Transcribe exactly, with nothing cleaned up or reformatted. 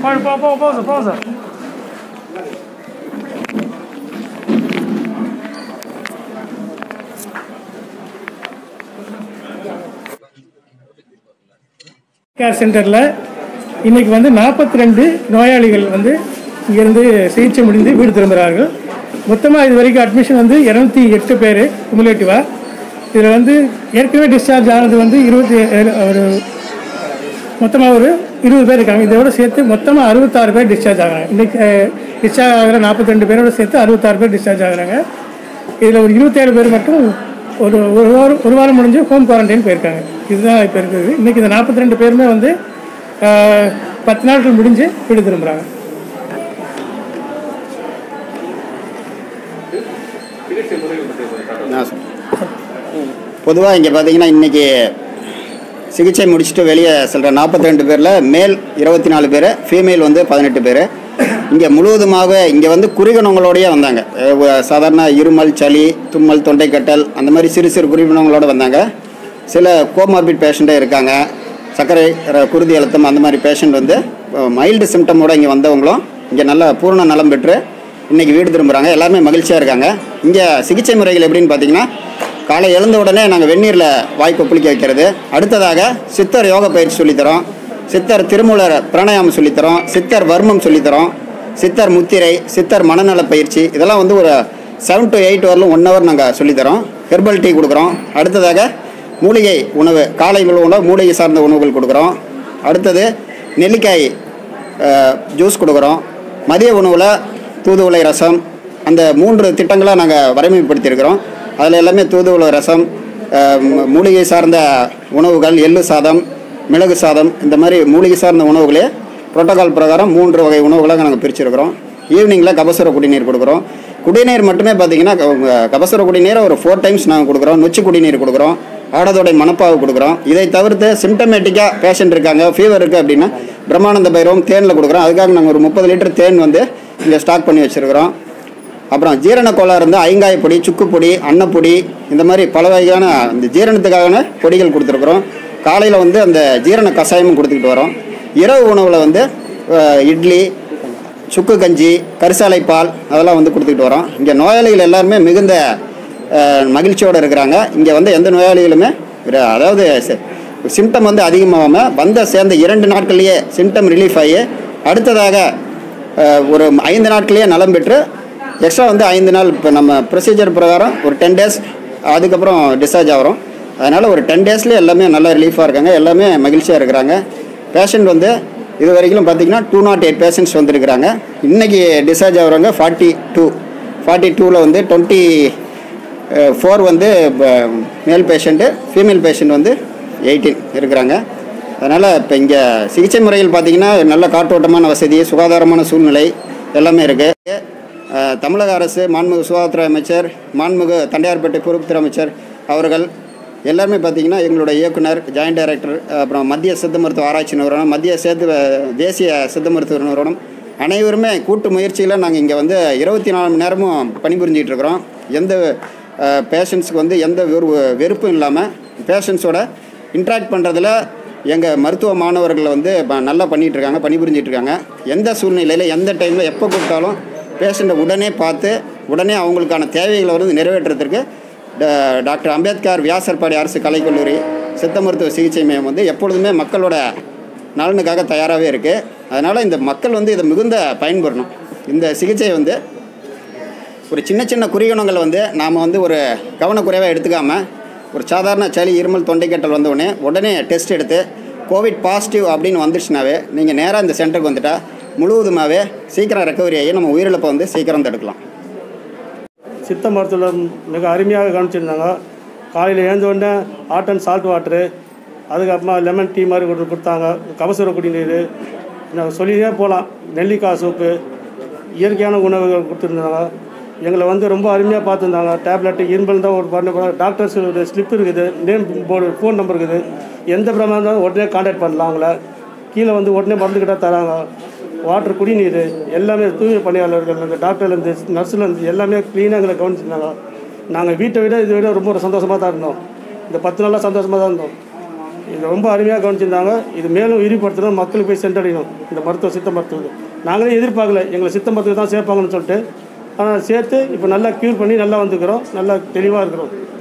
Pausa, pausa, pausa. Care சென்டரில் இன்றைக்கி வந்து நாற்பத்தி ரெண்டு நோயாளிகள் வந்து இங்கேருந்து சிகிச்சை முடிந்து வீடு திரும்புகிறார்கள். மொத்தமாக இது வரைக்கும் அட்மிஷன் வந்து இரநூத்தி எட்டு பேர் குமுலேட்டிவாக. இதில் வந்து ஏற்கனவே டிஸ்சார்ஜ் ஆனது வந்து இருபத்தி ஒரு மொத்தமாக ஒரு இருபது பேர் இருக்காங்க. இதோட சேர்த்து மொத்தமாக அறுபத்தாறு பேர் டிஸ்சார்ஜ் ஆகிறாங்க. இன்றைக்கி டிஸ்சார்ஜ் ஆகிற நாற்பத்தி ரெண்டு பேரோடு சேர்த்து அறுபத்தாறு பேர் டிஸ்சார்ஜ் ஆகிறாங்க. இதில் ஒரு இருபத்தேழு பேர் மட்டும் ஒரு ஒரு வாரம் ஒரு வாரம் முடிஞ்சு ஹோம் குவாரண்டைன் போயிருக்காங்க. இதுதான் இப்போ இருக்குது. இன்றைக்கி இந்த நாற்பத்தி ரெண்டு பேருமே வந்து பத்து நாட்கள் முடிஞ்சு வீடு திரும்புகிறாங்க. பொதுவாக இங்கே பார்த்தீங்கன்னா இன்றைக்கி சிகிச்சை முடிச்சுட்டு வெளியே செல்கிற நாற்பத்தி ரெண்டு பேரில் மேல் இருபத்தி நாலு பேர், ஃபீமேல் வந்து பதினெட்டு பேர். இங்கே முழுவதுமாக இங்கே வந்து குறிகணங்களோடையே வந்தாங்க. சாதாரண இருமல், சளி, தும்மல், தொண்டைக்கட்டல் அந்த மாதிரி சிறு சிறு குறிகணங்களோடு வந்தாங்க. சில கோமார்பிட் பேஷண்ட்டே இருக்காங்க. சர்க்கரை, குருதி அழுத்தம் அந்த மாதிரி பேஷண்ட் வந்து மைல்டு சிம்டமோடு இங்கே வந்தவங்களும் இங்கே நல்ல பூர்ண நலம் பெற்று இன்றைக்கி வீடு திரும்புகிறாங்க. எல்லாருமே மகிழ்ச்சியாக இருக்காங்க. இங்கே சிகிச்சை முறைகள் எப்படின்னு பார்த்தீங்கன்னா, காலை எழுந்த உடனே நாங்கள் வெந்நீரில் வாய்ப்பு புளிக்க வைக்கிறது. அடுத்ததாக சித்தர் யோகா பயிற்சி சொல்லித்தரோம், சித்தர் திருமூலர் பிராணாயாமம் சொல்லித்தரோம், சித்தர் வர்மம் சொல்லித்தரோம், சித்தர் முத்திரை, சித்தர் மனநல பயிற்சி. இதெல்லாம் வந்து ஒரு செவன் டு எயிட் வரலும் ஒன் ஹவர் நாங்கள் சொல்லித்தரோம். ஹெர்பல் டீ கொடுக்குறோம். அடுத்ததாக மூலிகை உணவு, காலை உணவு மூலிகை சார்ந்த உணவுகள் கொடுக்குறோம். அடுத்தது நெல்லிக்காய் ஜூஸ் கொடுக்குறோம். மதிய உணவில் தூதுவளை ரசம், அந்த மூன்று திட்டங்களாக நாங்கள் வரைமுறைப்படுத்தியிருக்கிறோம். அதில் எல்லாமே தூதுவளை ரசம், மூலிகை சார்ந்த உணவுகள், எள்ளு சாதம், மிளகு சாதம், இந்த மாதிரி மூலிகை சார்ந்த உணவுகளே புரோட்டோகால் பிரகாரம் மூன்று வகை உணவுகளாக நாங்கள் பிரிச்சுருக்கிறோம். ஈவினிங்கில் கபசுர குடிநீர் கொடுக்குறோம். குடிநீர் மட்டுமே பார்த்திங்கன்னா கபசுர குடிநீரை ஒரு ஃபோர் டைம்ஸ் நாங்கள் கொடுக்குறோம். நொச்சி குடிநீர் கொடுக்குறோம். ஆடதோடை மணப்பாவு கொடுக்குறோம். இதை தவிர்த்து சிம்டமேட்டிக்காக பேஷண்ட் இருக்காங்க, ஃபீவர் இருக்குது அப்படின்னா பிரம்மானந்த பைரவம் தேனில் கொடுக்குறோம். அதுக்காக நாங்கள் ஒரு முப்பது லிட்டர் தேன் வந்து இங்கே ஸ்டாக் பண்ணி வச்சுருக்கிறோம். அப்புறம் ஜீரண கோளாறு இருந்தால் ஐங்காய பொடி, சுக்கு பொடி, அன்னப்பொடி, இந்த மாதிரி பல வகையான இந்த ஜீரணத்துக்கான பொடிகள் கொடுத்துருக்குறோம். காலையில் வந்து அந்த ஜீரண கஷாயமும் கொடுத்துக்கிட்டு வரோம். இரவு உணவில் வந்து இட்லி, சுக்கு கஞ்சி, கரிசாலை பால் அதெல்லாம் வந்து கொடுத்துக்கிட்டு வரோம். இங்கே நோயாளிகள் எல்லாருமே மிகுந்த மகிழ்ச்சியோடு இருக்கிறாங்க. இங்கே வந்து எந்த நோயாளிகளுமே அதாவது சிம்டம் வந்து அதிகமாகாமல் வந்த சேர்ந்த இரண்டு நாட்கள்லேயே சிம்டம் ரிலீஃப் ஆகி அடுத்ததாக ஒரு ஐந்து நாட்கள்லேயே நலம் பெற்று எக்ஸ்ட்ரா வந்து ஐந்து நாள் இப்போ நம்ம ப்ரொசீஜர் பிரகாரம் ஒரு டென் டேஸ் அதுக்கப்புறம் டிஸ்சார்ஜ் ஆகிறோம். அதனால் ஒரு டென் டேஸ்லேயே எல்லாமே நல்லா ரிலீஃபாக இருக்காங்க. எல்லாமே மகிழ்ச்சியாக இருக்கிறாங்க. பேஷண்ட் வந்து இது வரைக்கும் பார்த்திங்கன்னா டூ நாட் எயிட் பேஷண்ட்ஸ் வந்துருக்கிறாங்க. இன்றைக்கி டிஸ்சார்ஜ் ஆகிறவங்க ஃபார்ட்டி டூ ஃபார்ட்டி டூவில் வந்து டுவெண்ட்டி ஃபோர் வந்து மேல் பேஷண்ட்டு, ஃபீமேல் பேஷண்ட் வந்து எயிட்டீன் இருக்கிறாங்க. அதனால் இப்போ இங்கே சிகிச்சை முறைகள் பார்த்திங்கன்னா நல்ல காற்றோட்டமான வசதி, சுகாதாரமான சூழ்நிலை எல்லாமே இருக்குது. தமிழக அரசு, மாண்புமிகு சுகாதாரத்துறை அமைச்சர், மாண்புமிகு தண்டையார்பேட்டை பொறுப்புத்துறை அமைச்சர் அவர்கள் எல்லாருமே பார்த்திங்கன்னா எங்களுடைய இயக்குனர், ஜாயின்ட் டைரக்டர், அப்புறம் மத்திய சித்த மருத்துவ ஆராய்ச்சி நிறுவனம், மத்திய சேத்து தேசிய சித்த மருத்துவ நிறுவனம் அனைவருமே கூட்டு முயற்சியில் நாங்கள் இங்கே வந்து இருபத்தி நாலு மணி நேரமும் பணிபுரிஞ்சிகிட்டு இருக்கிறோம். எந்த பேஷண்ட்ஸுக்கு வந்து எந்த வெறு வெறுப்பும் இல்லாமல் பேஷண்ட்ஸோட இன்ட்ராக்ட் பண்ணுறதுல எங்கள் மருத்துவ மாணவர்கள் வந்து நல்லா பண்ணிகிட்ருக்காங்க, பணிபுரிஞ்சிட்ருக்காங்க. எந்த சூழ்நிலையில் எந்த டைமில் எப்போ கூப்பிட்டாலும் பேஷண்ட்டை உடனே பார்த்து உடனே அவங்களுக்கான தேவைகளை வந்து நிறைவேற்றுறதுக்கு டாக்டர் அம்பேத்கர் வியாசர்பாடி அரசு கலைக்கல்லூரி சித்த மருத்துவ சிகிச்சை மையம் வந்து எப்பொழுதுமே மக்களோட நலனுக்காக தயாராகவே இருக்குது. அதனால் இந்த மக்கள் வந்து இதை மிகுந்த பயன்பெறணும். இந்த சிகிச்சை வந்து ஒரு சின்ன சின்ன குறிகணங்களை வந்து நாம் வந்து ஒரு கவனக்குறைவாக எடுத்துக்காமல் ஒரு சாதாரண சளி, இருமல், தொண்டைக்கட்டல் வந்தவுடனே உடனே டெஸ்ட் எடுத்து கோவிட் பாசிட்டிவ் அப்படின்னு வந்துடுச்சுனாவே நீங்கள் நேராக இந்த சென்டருக்கு வந்துட்டால் முழுவதுமாகவே சீக்கிரம் ரெக்கவரி ஆகி நம்ம உயிரிழப்பை வந்து சீக்கிரம் தடுக்கலாம். சித்த மருத்துவம் மிக அருமையாக கவனிச்சிருந்தாங்க. காலையில் எழுந்த உடனே ஹாட் அண்ட் சால்ட் வாட்ரு, அதுக்கப்புறமா லெமன் டீ மாதிரி கொண்டு கொடுத்தாங்க. கபசுர குடிநீர் நாங்கள் சொல்லியே போகலாம். நெல்லிக்காய் சூப்பு, இயற்கையான உணவுகள் கொடுத்துருந்தாங்க. எங்களை வந்து ரொம்ப அருமையாக பார்த்துருந்தாங்க. டேப்லெட்டு, இரும்பல் தான் ஒரு பண்ண டாக்டர்ஸ் ஸ்லிப் இருக்குது, நேம் போர்டு, ஃபோன் நம்பர் இருக்குது. எந்த பிரமாதம் இருந்தாலும் உடனே கான்டாக்ட் பண்ணலாம். அவங்கள கீழே வந்து உடனே மருந்துக்கிட்ட தராங்க. வாட்டர், குடிநீர் எல்லாமே தூய்மை பணியாளர்கள், அந்த டாக்டர்லேருந்து நர்ஸுலேருந்து எல்லாமே க்ளீனாக எங்களை கவனிச்சிருந்தாங்க. நாங்கள் வீட்டை விட இதை விட ரொம்ப ஒரு சந்தோஷமாக தான் இருந்தோம். இந்த பத்து நாளாக சந்தோஷமாக தான் இருந்தோம். இது ரொம்ப அருமையாக கவனிச்சிருந்தாங்க. இது மேலும் விரிவுபடுத்தணும், மக்களுக்கு போய் சென்றடையணும். இந்த மருத்துவம் சித்த மருத்துவம் நாங்களே எதிர்பார்க்கல, எங்களை சித்த மருத்துவம் தான் சேர்ப்பாங்கன்னு சொல்லிட்டு. ஆனால் சேர்த்து இப்போ நல்லா க்யூர் பண்ணி நல்லா வந்துக்கிறோம், நல்லா தெளிவாக இருக்கிறோம்.